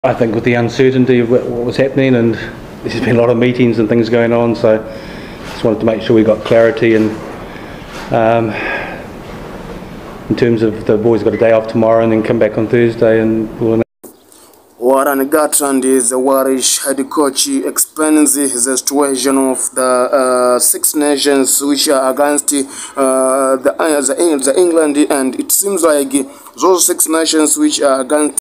I think with the uncertainty of what was happening, and there's been a lot of meetings and things going on, so just wanted to make sure we got clarity. And in terms of the boys got a day off tomorrow and then come back on Thursday, and we'll. Warren Gatland is the Warish head coach, explains the situation of the Six Nations which are against the England, and it seems like those Six Nations which are against